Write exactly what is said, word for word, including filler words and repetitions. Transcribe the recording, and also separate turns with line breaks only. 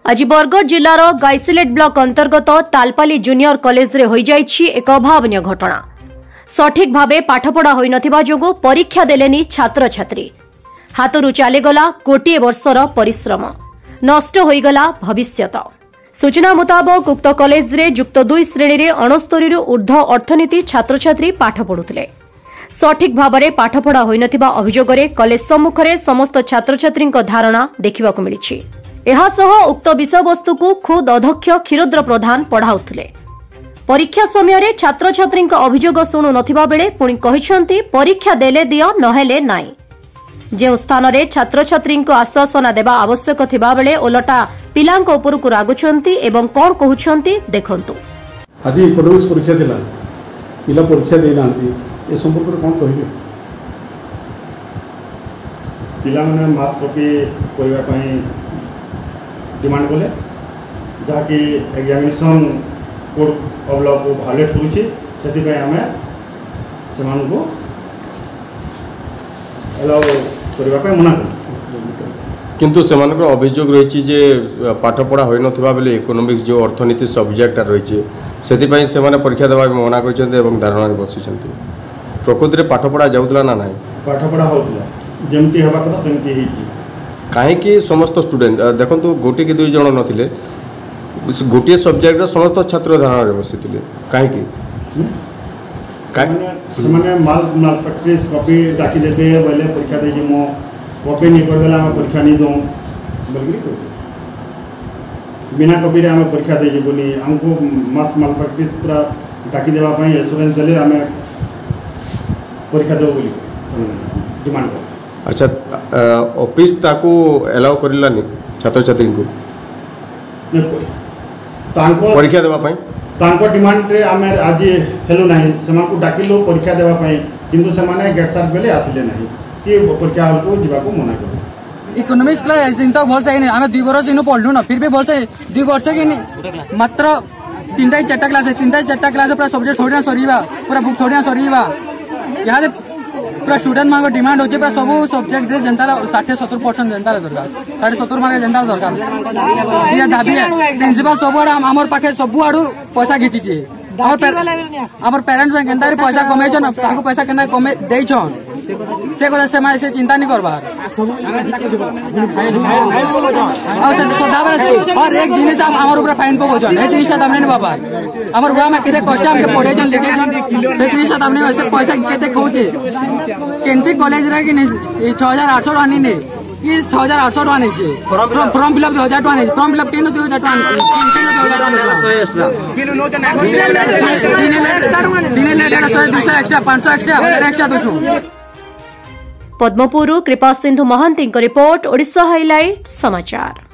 आज बरगढ़ जिलार गाइसिलेट ब्लॉक अंतर्गत तालपाली junior college रे होई जाइछि एक अभावनीय घटना। सठिक भावे पाठपढ़ा होई नथिबा जोगु परीक्षा देलेनी छात्र छात्री। हाथरू चलीगला गोटे वर्षर परिश्रम, नष्ट होईगला भविष्यत। सूचना मुताबक उक्त कॉलेज रे युक्त दुई श्रेणी रे अणस्तरी ऊर्ध्व अर्थनीति छात्र छात्री पाठ पढ़ुथिले। सठिक भावे पाठपढ़ा होई नथिबा अभियोगरे कॉलेज सम्मुखरे समस्त छात्र छात्री धारणा देखिबाकू मिलिछि। एहासह उक्त विषयवस्तु को खुद अध्यक्ष क्षीरोद्र प्रधान पढ़ाउथिले। परीक्षा समय छात्र छात्री अभियोग शुणु नथिबा बेले पुणी कहिसंती परीक्षा देले दियो नहेले नाई। जे स्थान रे छात्र छात्री आश्वासना देवा आवश्यक थिबा बेले ओलटा पिलांक उपरकु रागुछंती एवं कोन कहउछंती देखंतु।
आज इकोनॉमिक्स परीक्षा दिला पिला परीक्षा दे नांती ए संपर्क रे कोन कहिबे?
पिला माने मास कॉपी करबा पई डिमांड कले जहाँकि एग्जामिनेशन कोड ऑफ लॉ को भायोलेट करुचे से आम से अलाउ करने मना
किंतु से अभियोग रही जे पाठपढ़ा हो ना बेले इकोनॉमिक्स जो अर्थनीति सब्जेक्ट रही से परीक्षा देवा मना कर धारणा बसी प्रकृति में पाठपढ़ा जाऊला ना ना
पाठपढ़ा होता जमती हवा कथा सेमती
कहीं समस्त स्टूडेंट देखो गोटे कि दुई जन नथिले गोटे सब्जेक्ट समस्त छात्र धारणा बसी कहीं
माल माल प्रैक्टिस कॉपी डाकी देबे बोले परीक्षा दे मो कॉपी नहीं करदेला हम परीक्षा नहीं दूँ बोल बिना कॉपी रे हम परीक्षा दे जीवनी हमको मास माल प्रैक्टिस पूरा डाकी देवा पई एश्योरेंस देले हमें परीक्षा दो बोली डिमांड कर।
अच्छा ऑफिस ताको अलाउ करलानी छात्र छात्री को
तांको
परीक्षा देवा पई
तांको डिमांड रे आमे आज हेलो नाही समा को डाकिलो परीक्षा देवा पई किंतु समाने गेट सार्ट बेले आसिले नाही कि परीक्षा हॉल को जिबा को मना करे।
इकोनॉमिक्स क्लास दिन तक भल सही नहीं हमें दुई वर्ष इनो पढ़लु ना फिर भी भल सही दुई वर्ष कि नहीं मात्र तीनटा चारटा क्लास है तीनटा चारटा क्लास पूरा सब्जेक्ट थोड़ी ना सरीबा पूरा बुक थोड़ी ना सरीबा यहाँ पूरा स्टूडेंट मान डिमांड होचे पूरा सब सब्जेक्ट रे जनता साठ सत्तर परसेंट जनता दरकार साढ़े सत्तर मार्क जनता दरकार ये दाबी है प्रिंसिपल सब आड़ आमर पाखे सब आड़ू पैसा घिची आमर पेरेंट्स में केनता पैसा कमे छन ताको पैसा केना कमे देई छन से कथा से से चिंता नहीं करबार और एक जिनिस आमर ऊपर फाइन पकोछन ए जिनिस हमने बाबा आमर गुआ में केते कष्ट हमके पढ़े छन लिखे छन ए जिनिस हमने वैसे पैसा केते खौचे केनसी कॉलेज रे कि छह हजार आठ सौ टका नहीं ये छह हजार आठ सौ टका नहीं छे फॉर्म फिलअप दो हजार टका नहीं फॉर्म फिलअप केनो दो हजार टका
पद्मपुर कृपा सिंधु महांती रिपोर्ट ओडिशा हाइलाइट समाचार।